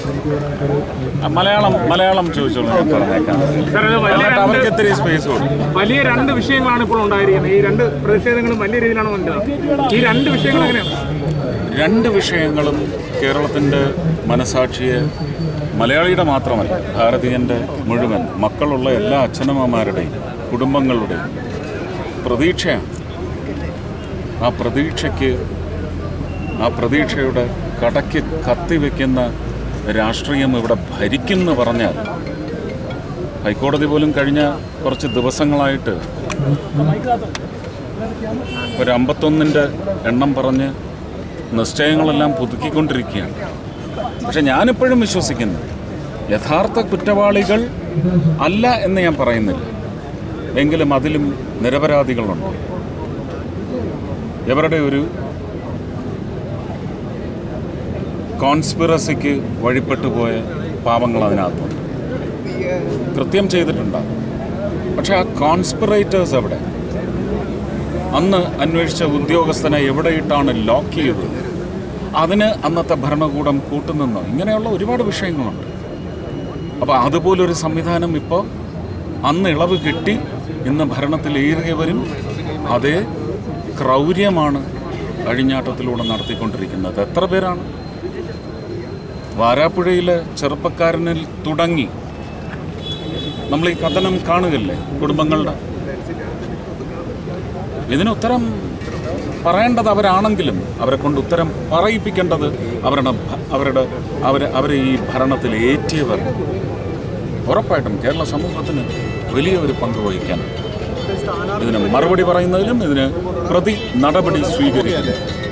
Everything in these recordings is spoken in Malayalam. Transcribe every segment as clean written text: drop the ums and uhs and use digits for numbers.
മലയാളം ചോദിച്ചോളൂ. വലിയ രണ്ട് വിഷയങ്ങളാണ് ഇപ്പോൾ ഉണ്ടായിരിക്കുന്നത്. ഈ രണ്ട് പ്രതിഷേധങ്ങളും വലിയ രീതിയിലാണ് വന്നത്. ഈ രണ്ട് വിഷയങ്ങൾ എങ്ങനെയാണ്? രണ്ട് വിഷയങ്ങളും കേരളത്തിൻ്റെ മനസാക്ഷിയെ, മലയാളിയുടെ മാത്രമല്ല ഭാരതീയൻ്റെ മുഴുവൻ മക്കളുള്ള എല്ലാ അച്ഛനമ്മമാരുടെയും കുടുംബങ്ങളുടെയും പ്രതീക്ഷയാണ്. ആ പ്രതീക്ഷയുടെ കടയ്ക്ക് കത്തിവെക്കുന്ന രാഷ്ട്രീയം ഇവിടെ ഭരിക്കുമെന്ന് പറഞ്ഞാൽ, ഹൈക്കോടതി പോലും കഴിഞ്ഞ കുറച്ച് ദിവസങ്ങളായിട്ട് ഒരു 51 എണ്ണം പറഞ്ഞ് നിശ്ചയങ്ങളെല്ലാം പുതുക്കിക്കൊണ്ടിരിക്കുകയാണ്. പക്ഷെ ഞാനിപ്പോഴും വിശ്വസിക്കുന്നു യഥാർത്ഥ കുറ്റവാളികൾ അല്ല എന്ന് ഞാൻ പറയുന്നില്ല, എങ്കിലും അതിലും നിരപരാധികളുണ്ട്. ഇവരുടെ ഒരു കോൺസ്പിറസിക്ക് വഴിപ്പെട്ടു പോയ പാവങ്ങൾ അതിനകത്തുണ്ട്, കൃത്യം ചെയ്തിട്ടുണ്ടാകും. പക്ഷെ ആ കോൺസ്പിറേറ്റേഴ്സ് എവിടെ? അന്ന് അന്വേഷിച്ച ഉദ്യോഗസ്ഥനെ എവിടെയിട്ടാണ് ലോക്ക് ചെയ്തത്? അതിന് അന്നത്തെ ഭരണകൂടം കൂട്ടുനിന്നോ? ഇങ്ങനെയുള്ള ഒരുപാട് വിഷയങ്ങളുണ്ട്. അപ്പോൾ അതുപോലൊരു സംവിധാനം ഇപ്പോൾ അന്ന് ഇളവ് കിട്ടി ഇന്ന് ഭരണത്തിലേറിയവരും അതേ ക്രൗര്യമാണ് അഴിഞ്ഞാട്ടത്തിലൂടെ നടത്തിക്കൊണ്ടിരിക്കുന്നത്. എത്ര പേരാണ്? വാരാപ്പുഴയിലെ ചെറുപ്പക്കാരനിൽ തുടങ്ങി നമ്മൾ ഈ കഥനം കാണുകയല്ലേ അവരുടെ. ഇതിനുത്തരം പറയേണ്ടത് അവരാണെങ്കിലും അവരെ കൊണ്ട് ഉത്തരം പറയിപ്പിക്കേണ്ടത് അവരെ ഈ ഭരണത്തിൽ ഏറ്റിയവർ. ഉറപ്പായിട്ടും കേരള സമൂഹത്തിന് വലിയ ഒരു പങ്ക് വഹിക്കാൻ, ഇതിന് മറുപടി പറയുന്നതിലും ഇതിന് പ്രതി നടപടി സ്വീകരിക്കുന്നു.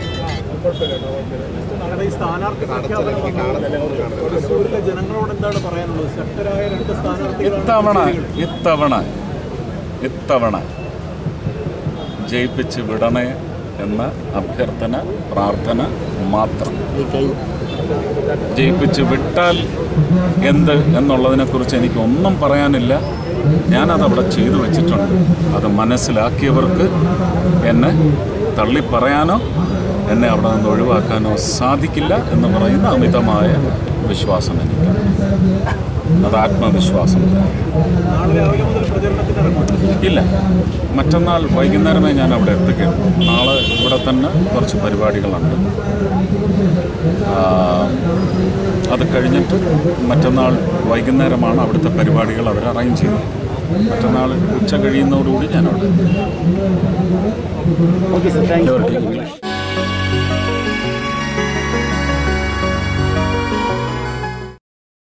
ഇത്തവണ ജയിപ്പിച്ച് വിടണേ എന്ന അഭ്യർത്ഥന, പ്രാർത്ഥന മാത്രം. ജയിപ്പിച്ച് വിട്ടാൽ എന്ത് എന്നുള്ളതിനെക്കുറിച്ച് എനിക്കൊന്നും പറയാനില്ല. ഞാനതവിടെ ചെയ്തു വച്ചിട്ടുണ്ട്. അത് മനസ്സിലാക്കിയവർക്ക് എന്നെ തള്ളിപ്പറയാനോ എന്നെ അവിടെ നിന്ന് ഒഴിവാക്കാനോ സാധിക്കില്ല എന്ന് പറയുന്ന അമിതമായ വിശ്വാസം എനിക്കുണ്ട്. അത് ആത്മവിശ്വാസം. ഇല്ല, മറ്റന്നാൾ വൈകുന്നേരമേ ഞാൻ അവിടെ എത്തുകയുള്ളൂ. നാളെ ഇവിടെ തന്നെ കുറച്ച് പരിപാടികളുണ്ട്. അത് കഴിഞ്ഞിട്ട് മറ്റന്നാൾ വൈകുന്നേരമാണ് അവിടുത്തെ പരിപാടികൾ അവർ അറേഞ്ച് ചെയ്തത്. മറ്റന്നാൾ ഉച്ച കഴിയുന്നതോടുകൂടി ഞാനവിടെ.